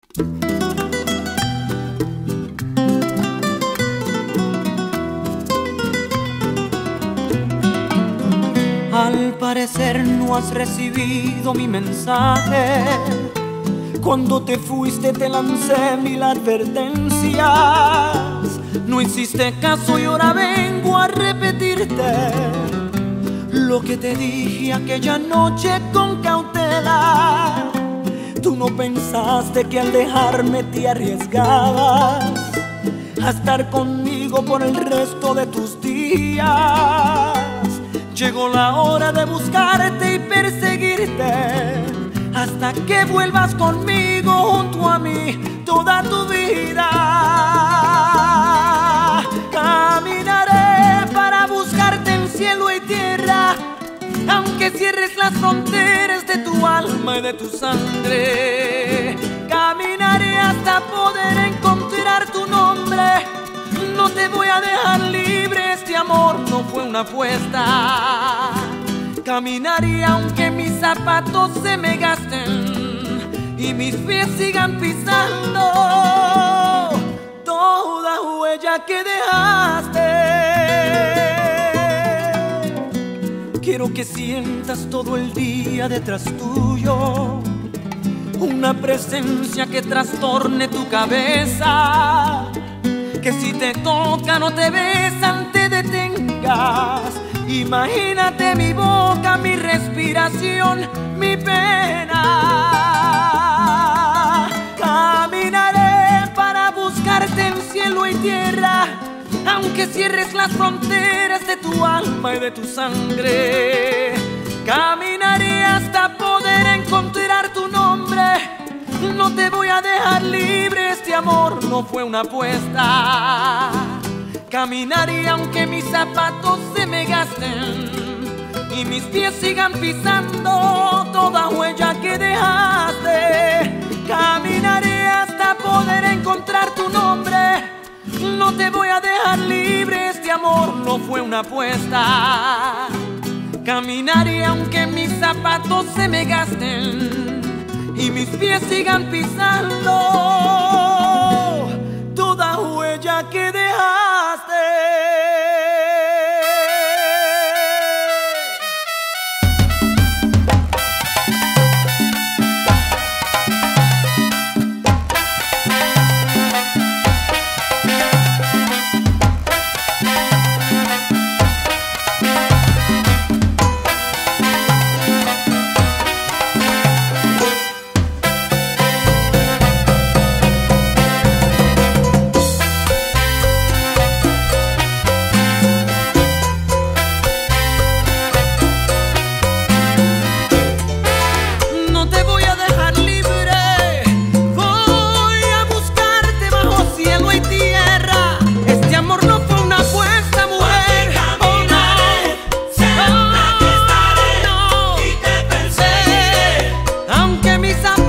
Al parecer no has recibido mi mensaje. Cuando te fuiste te lancé 1000 advertencias. No hiciste caso y ahora vengo a repetirte lo que te dije aquella noche con cautela. Tú no pensaste que al dejarme te arriesgabas a estar conmigo por el resto de tus días. Llegó la hora de buscarte y perseguirte hasta que vuelvas conmigo junto a mí toda tu vida. Caminaré para buscarte en cielo y tierra, aunque cierres las fronteras de tu alma y de tu sangre. Caminaré hasta poder encontrar tu nombre. No te voy a dejar libre, este amor no fue una apuesta. Caminaré aunque mis zapatos se me gasten y mis pies sigan pisando toda huella que dejaste. Quiero que sientas todo el día detrás tuyo una presencia que trastorne tu cabeza. Que si te tocan o te besan te detengas. Imagínate mi boca, mi respiración, mi pena. Caminaré para buscarte en cielo y tierra, aunque cierres las fronteras de tu alma y de tu sangre. Caminaré hasta poder encontrar tu nombre. No te voy a dejar libre, este amor no fue una apuesta. Caminaré aunque mis zapatos se me gasten y mis pies sigan pisando toda huella que dejaste. Caminaré hasta poder encontrar tu nombre. No te voy a dejar libre, este amor no fue una apuesta. Caminaré aunque mis zapatos se me gasten y mis pies sigan pisando toda huella que dejaste. Mis